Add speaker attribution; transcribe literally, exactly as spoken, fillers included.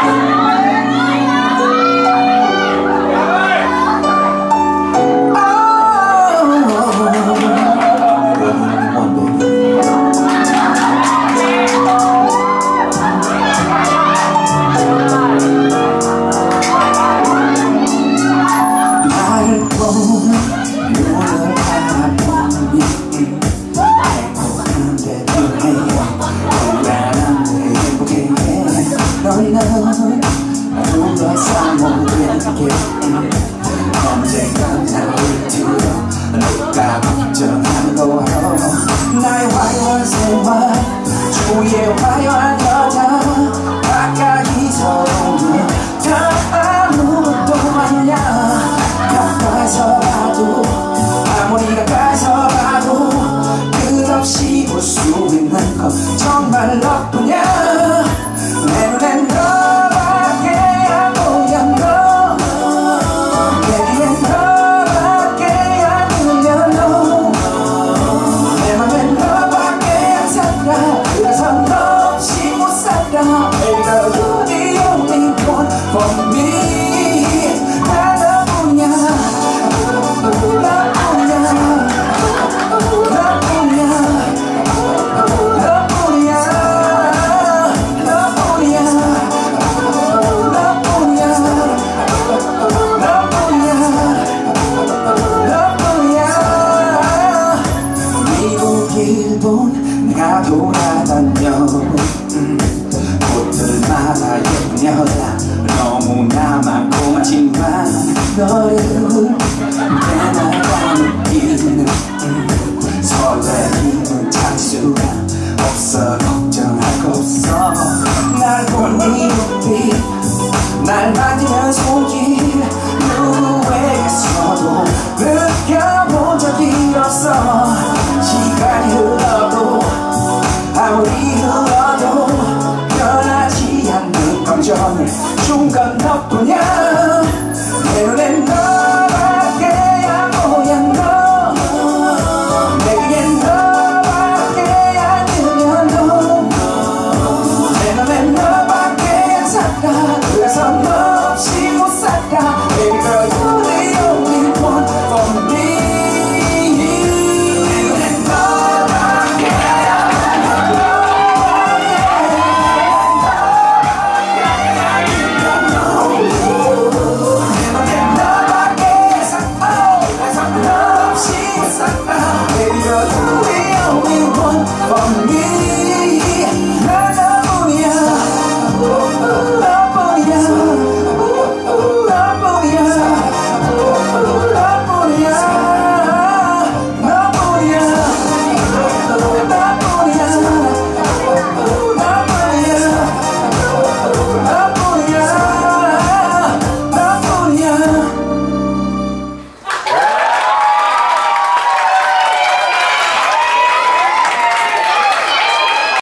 Speaker 1: 나의 화려한 생활 주위에 화려한 여자 가까이 서로는 다 아무것도 아니야. 가까이서 봐도 아무리 가까이서 봐도 끝없이 볼 수 있는 건 정말 너뿐이야. 내 눈엔 너밖에 안 보여. 너 내 귀엔 너밖에 안 들려. 너 내 맘엔 너밖에 안 살아. 그래서 너 없이 못 살아. Baby girl, you're the only one for me. 나 너뿐이야. 너뿐이야. 일본 내가 돌아다녀. 음, 곳들마다 예쁜 여자 너무나 많고 많지만 너를 빼나가 느끼는 음, 설레임은 찾을 수가 없어. 걱정할 거 없어. 날 본 이 눈빛 날 만지는 손길 누구에게서도 느껴본 적이 없어. 시간이 흘러도 아무리 흘러도 변하지 않는 감정을 준 건 너뿐이야.